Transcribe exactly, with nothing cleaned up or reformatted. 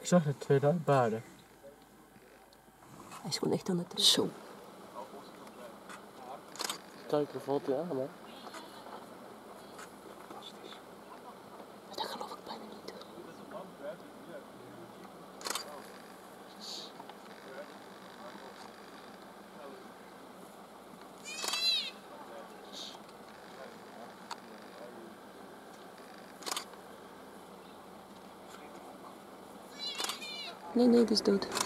Ik zag net twee paarden. Hij is gewoon echt aan het trekken. Zo. De duiker valt hij aan, hè? Dat geloof ik bijna niet. Nee, nee, die is dood.